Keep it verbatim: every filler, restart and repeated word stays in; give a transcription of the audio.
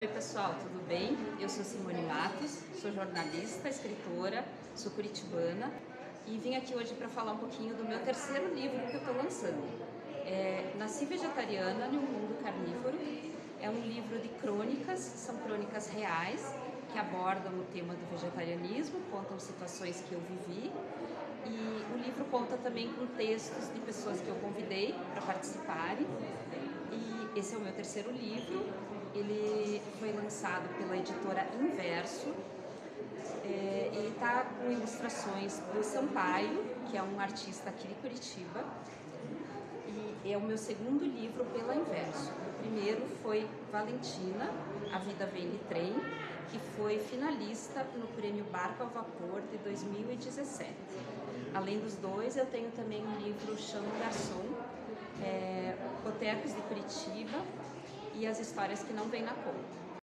Oi pessoal, tudo bem? Eu sou Simone Matos, sou jornalista, escritora, sou curitibana e vim aqui hoje para falar um pouquinho do meu terceiro livro que eu estou lançando. É Nasci Vegetariana em um Mundo Carnívoro. É um livro de crônicas, são crônicas reais que abordam o tema do vegetarianismo, contam situações que eu vivi, e o livro conta também com textos de pessoas que eu convidei para participarem. E esse é o meu terceiro livro. Ele foi lançado pela editora Inverso. É, ele está com ilustrações do Sampaio, que é um artista aqui de Curitiba, e é o meu segundo livro pela Inverso. O primeiro foi Valentina, A Vida Vem de Trem, que foi finalista no Prêmio Barco ao Vapor de dois mil e dezessete. Além dos dois, eu tenho também um livro Chama o Garçom, é, Botecos de Curitiba e As Histórias que Não Vêm na Conta.